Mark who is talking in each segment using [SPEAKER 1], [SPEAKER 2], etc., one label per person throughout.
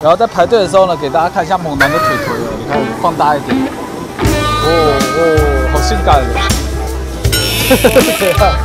[SPEAKER 1] 然后在排队的时候呢，给大家看一下猛男的腿腿哦，你看放大一点，哦，好性感哦，这样。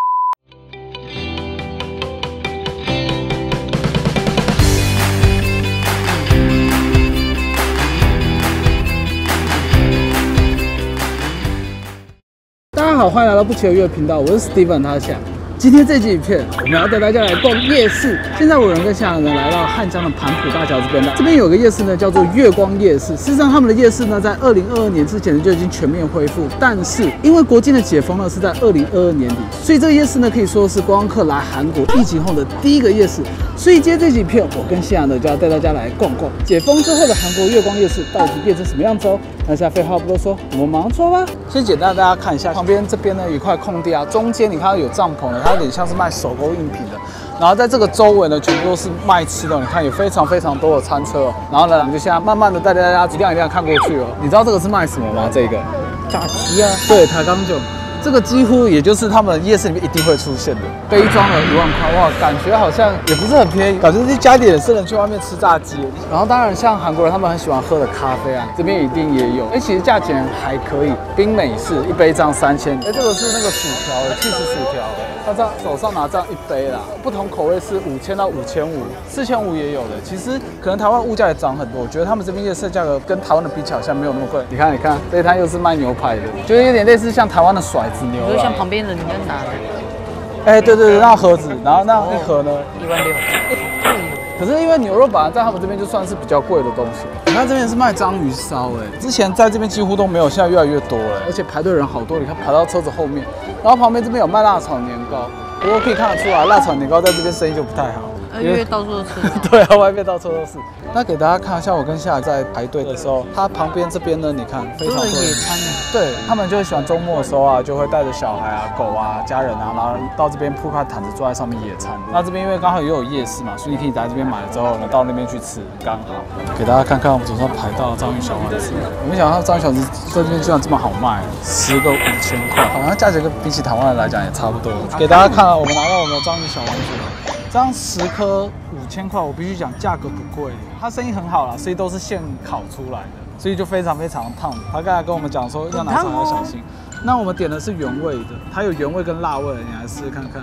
[SPEAKER 1] 大家好，欢迎来到不期而遇的频道，我是 Steven 他夏。今天这期影片，我们要带大家来逛夜市。现在我人跟夏人呢来到汉江的盘浦大桥这边了。这边有个夜市呢，叫做月光夜市。事实上，他们的夜市呢，在2022年之前就已经全面恢复，但是因为国境的解封呢是在2022年底，所以这个夜市呢可以说是观光客来韩国疫情后的第一个夜市。所以今天这期影片，我跟夏呢就要带大家来逛逛解封之后的韩国月光夜市到底变成什么样子哦。那现在废话不多说，我们马上出发吧。先简单大家看一下，旁边这边呢有一块空地啊，中间你看到有帐篷了，它有点像是卖手工艺品的。然后在这个周围呢，全部都是卖吃的，你看有非常多的餐车哦。然后呢，我们就现在慢慢的带大家一辆看过去哦。你知道这个是卖什么吗？这个炸鸡啊，对，台钢酒。这个几乎也就是他们夜市里面一定会出现的，杯装了1万块，哇，感觉好像也不是很便宜，感觉是加点是能去外面吃炸鸡。然后当然像韩国人他们很喜欢喝的咖啡啊，这边一定也有。其实价钱还可以，冰美式一杯这样3000，这个是那个薯条，cheese薯条。他这样手上拿这样一杯啦，不同口味是5000到5500，4500也有的。其实可能台湾物价也涨很多，我觉得他们这边夜市价格跟台湾的比起来好像没有那么贵。你看，这一摊又是卖牛排的，就是有点类似像台湾的甩子牛肉。
[SPEAKER 2] 就像旁边的你要拿的。
[SPEAKER 1] 哎，对，那盒子，然后那一盒呢
[SPEAKER 2] 16000。
[SPEAKER 1] 可是因为牛肉本来在他们这边就算是比较贵的东西。你看这边是卖章鱼烧，之前在这边几乎都没有，现在越来越多了，而且排队人好多，你看排到车子后面。然后旁边这边有卖辣炒年糕，不过可以看得出来，辣炒年糕在这边生意就不太好，
[SPEAKER 2] 因为到处都是。
[SPEAKER 1] 对啊，外面到处都是。那给大家看一下，我跟夏在排队的时候，它旁边这边呢，你看非常多
[SPEAKER 2] 野餐。
[SPEAKER 1] 对，他们就会喜欢周末的时候啊，就会带着小孩啊、狗啊、家人啊，然后到这边铺块毯子坐在上面野餐。那这边因为刚好也有夜市嘛，所以你可以在这边买了之后呢，到那边去吃，刚好。给大家看看我们手上排到的章鱼小丸子，我没想到章鱼小丸子在这边居然这么好卖，10个5000块，好像价钱跟比起台湾人来讲也差不多。给大家看啊，我们拿到我们的章鱼小丸子了。这样10颗5000块，我必须讲价格不贵，它生意很好啦，所以都是现烤出来的，所以就非常烫。他刚才跟我们讲说要拿上要小心。那我们点的是原味的，它有原味跟辣味，你来试试看看。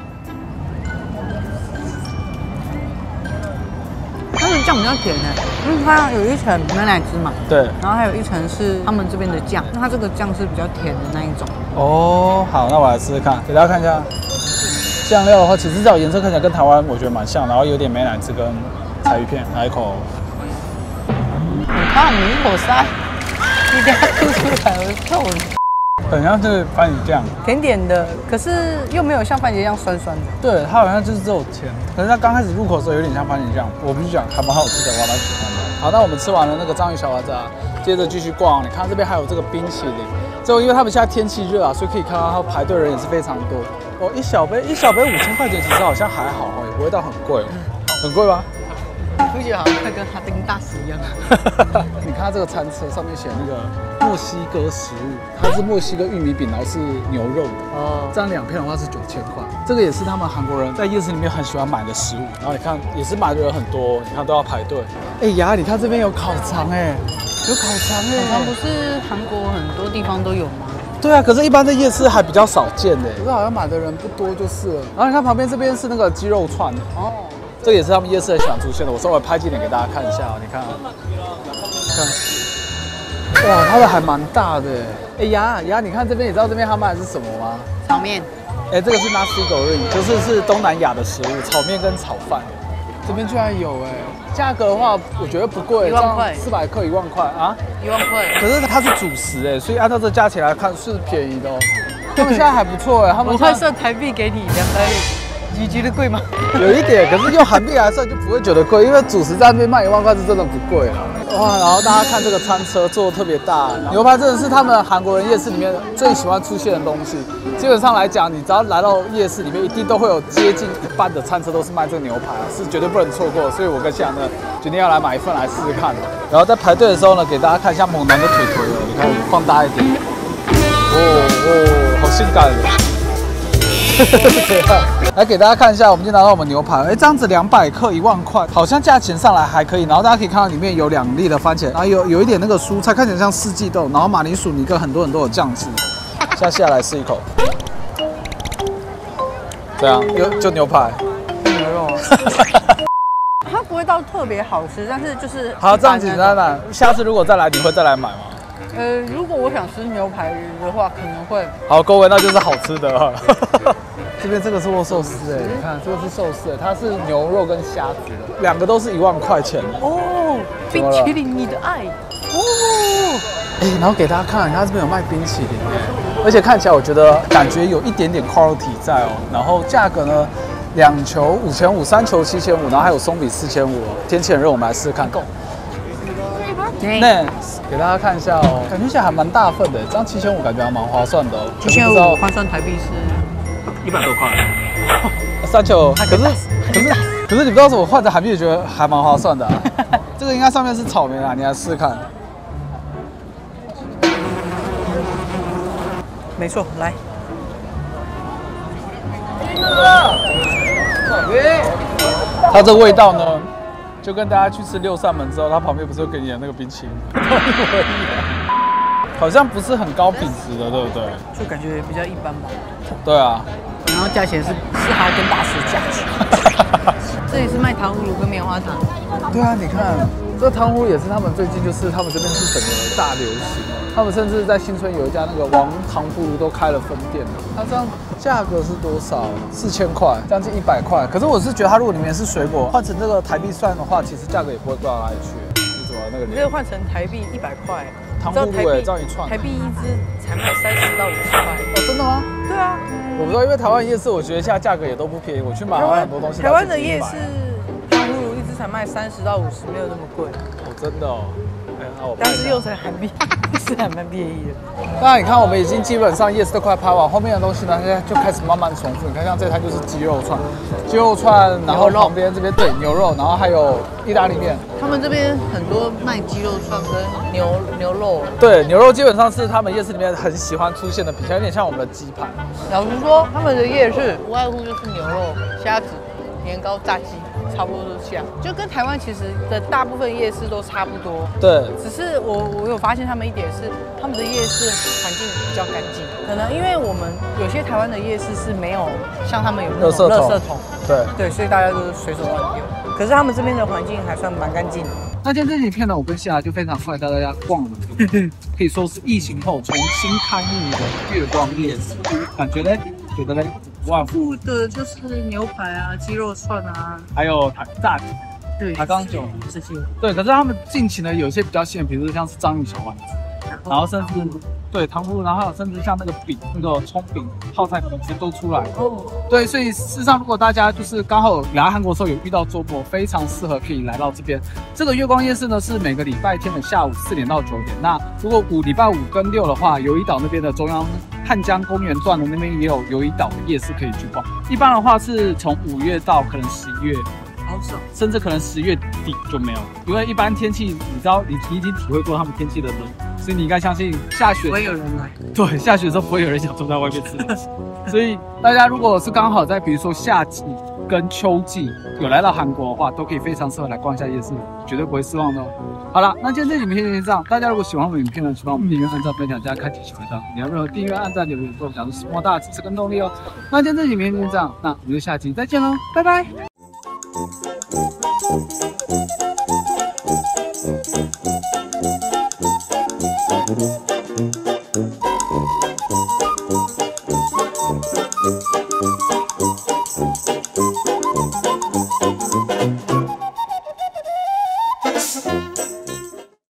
[SPEAKER 2] 它的酱比较甜因为它有一层美乃滋嘛，
[SPEAKER 1] 对，
[SPEAKER 2] 然后还有一层是他们这边的酱，那它这个酱是比较甜的那一种。
[SPEAKER 1] 哦，好，那我来试试看，给大家看一下。酱料的话，其实这种颜色看起来跟台湾我觉得蛮像，然后有点美乃滋跟柴鱼片，来一口。
[SPEAKER 2] 你看你一口塞，你给它吐出来，我臭了。
[SPEAKER 1] 很像是番茄酱，
[SPEAKER 2] 甜甜的，可是又没有像番茄酱酸酸的。
[SPEAKER 1] 对，它好像就是只有甜，可是它刚开始入口的时候有点像番茄酱，我必须讲还蛮好吃的，我还蛮喜欢的。好，那我们吃完了那个章鱼小丸子啊，接着继续逛。你看这边还有这个冰淇淋，之后因为他们现在天气热啊，所以可以看到它排队人也是非常多。哦，一小杯5000块钱，其实好像还好哦，也不会到很贵，很贵吗？
[SPEAKER 2] 不觉得好像快跟哈丁大使一样？
[SPEAKER 1] 你看它这个餐车上面写那个墨西哥食物，它是墨西哥玉米饼，然后是牛肉的。哦，这样2片的话是9000块。这个也是他们韩国人在夜市里面很喜欢买的食物。然后你看也是买的人很多，你看都要排队。呀，你看这边有烤肠有烤肠
[SPEAKER 2] 烤肠不是韩国很多地方都有吗？
[SPEAKER 1] 对啊，可是一般在夜市还比较少见可是好像买的人不多就是了。然后你看旁边这边是那个鸡肉串哦，这个也是他们夜市很喜欢出现的。我稍微拍近点给大家看一下你看，哇，它的还蛮大的呀，你看这边，你知道这边他卖的是什么吗？
[SPEAKER 2] 炒面。
[SPEAKER 1] 这个是 nasi goreng， 就是东南亚的食物，炒面跟炒饭。这边居然有价格的话我觉得不贵
[SPEAKER 2] ，1万块
[SPEAKER 1] ，400克1万块啊
[SPEAKER 2] ，1万块。
[SPEAKER 1] 可是它是主食所以按照这价钱来看是便宜的哦。他们现在还不错他们
[SPEAKER 2] 我会算台币给你200，你觉得贵吗？
[SPEAKER 1] 有一点，可是用韩币来算就不会觉得贵，因为主食在那边卖1万块是真的不贵哇，然后大家看这个餐车做的特别大，牛排真的是他们韩国人夜市里面最喜欢出现的东西。基本上来讲，你只要来到夜市里面，一定都会有接近一半的餐车都是卖这个牛排是绝对不能错过。所以我跟夏呢决定要来买一份来试试看。然后在排队的时候呢，给大家看一下猛男的腿腿你看放大一点，好性感来给大家看一下，我们今天拿到我们牛排，哎，这样子200克1万块，好像价钱上来还可以。然后大家可以看到里面有2粒的番茄，然后有一点那个蔬菜，看起来像四季豆，然后马铃薯泥跟很多的酱汁。现在下来试一口，这样就牛排，
[SPEAKER 2] 牛肉。它不会到特别好吃，但是就是
[SPEAKER 1] 好这样子，那下次如果再来，你会再来买吗？
[SPEAKER 2] 如果我想吃牛排的话，可能会。
[SPEAKER 1] 好，各位，那就是好吃的哈。这边这个是握寿司哎，你看这个是寿司哎，它是牛肉跟虾子的，2个都是1万块钱
[SPEAKER 2] 哦。冰淇淋，你的爱哦。
[SPEAKER 1] 哎，然后给大家看，它这边有卖冰淇淋哎，而且看起来我觉得感觉有一点点 quality 在哦。然后价格呢，2球5500，3球7500，然后还有松饼4500哦。天气很热，我们来试试看。那给大家看一下哦，感觉起来还蛮大份的，这样7500感觉还蛮划算的哦。
[SPEAKER 2] 7500换算台币是
[SPEAKER 1] 100多块，3球。可是你不知道怎么换成韩币，觉得还蛮划算的啊。这个应该上面是草莓啊，你来试试看。
[SPEAKER 2] 没错，来。
[SPEAKER 1] 它这个味道呢，就跟大家去吃六扇门之后，它旁边不是会给你的那个冰淇淋，好像不是很高品质的，对不对？
[SPEAKER 2] 就感觉比较一般吧。
[SPEAKER 1] 对啊。
[SPEAKER 2] 然后价钱是哈根达斯价钱。这里是卖糖葫芦跟棉花糖。
[SPEAKER 1] 对啊，你看这糖葫芦也是他们最近就是他们这边是整个大流行，他们甚至在新村有一家那个王糖葫芦都开了分店了。它这样价格是多少？4000块，将近100块。可是我是觉得它如果里面是水果，换成这个台币算的话，其实价格也不会贵到哪里去。你怎么那个？
[SPEAKER 2] 你这个换成台币100块，
[SPEAKER 1] 糖葫芦哎，这样一串，
[SPEAKER 2] 台币一只才卖30到50块。
[SPEAKER 1] 哦，真的吗？
[SPEAKER 2] 对啊。
[SPEAKER 1] 我不知道，因为台湾夜市，我觉得现在价格也都不便宜。我去买了很多东西。
[SPEAKER 2] 台湾的夜市糖葫芦一只才卖30到50，没有那么贵。
[SPEAKER 1] 哦，真的哦。
[SPEAKER 2] 但是用成韩币是还蛮便宜的。
[SPEAKER 1] 那你看，我们已经基本上夜市都快拍完，后面的东西呢，现在就开始慢慢重复。你看，像这摊就是鸡肉串，然后旁边这边对牛肉，然后还有意大利面。
[SPEAKER 2] 他们这边很多卖鸡肉串跟牛肉。
[SPEAKER 1] 对，牛肉基本上是他们夜市里面很喜欢出现的品相，有点像我们的鸡排。
[SPEAKER 2] 老实说，他们的夜市无外乎就是牛肉、虾子、年糕、炸鸡。差不多都这样，就跟台湾其实的大部分夜市都差不多。
[SPEAKER 1] 对，
[SPEAKER 2] 只是我有发现他们一点是，他们的夜市环境比较干净。可能因为我们有些台湾的夜市是没有像他们有那种垃圾桶，对，所以大家都是随手乱丢。可是他们这边的环境还算蛮干净的。
[SPEAKER 1] 那今天这几片呢，我跟谢雅就非常快带大家逛了，可以说是疫情后重新开幕的月光夜市，感觉嘞？觉得嘞？
[SPEAKER 2] 附的就是牛排啊、鸡肉串啊，
[SPEAKER 1] 还有炸鸡，
[SPEAKER 2] 对，
[SPEAKER 1] 抬杠酒
[SPEAKER 2] 这些。
[SPEAKER 1] 对，可是他们近期呢，有一些比较新的，比如说像是章鱼小丸子，然后甚至对糖葫芦，然后还有甚至像那个饼、那个葱饼、泡菜饼，其实都出来了。哦，对，所以事实上，如果大家就是刚好来韩国的时候有遇到周末，非常适合可以来到这边。这个月光夜市呢，是每个礼拜天的下午4点到9点。那如果礼拜5跟6的话，友谊岛那边的中央汉江公园段的那边也有友谊岛的夜市可以去逛。一般的话是从5月到可能11月。甚至可能10月底就没有，因为一般天气，你知道，你已经体会过他们天气的冷，所以你应该相信下雪不
[SPEAKER 2] 会有人来。
[SPEAKER 1] 对，下雪的时候不会有人想坐在外面吃东西。所以大家如果是刚好在比如说夏季跟秋季有来到韩国的话，都可以非常适合来逛一下夜市，绝对不会失望的哦。好了，那今天这影片就先这样。大家如果喜欢我们影片呢，请帮我们订阅、按赞、分享、加开启小铃铛。你要任何订阅、按赞、留言，跟我讲是莫大的支持跟动力哦。那今天这影片就先这样，那我们就下期再见喽，拜拜。Thank you.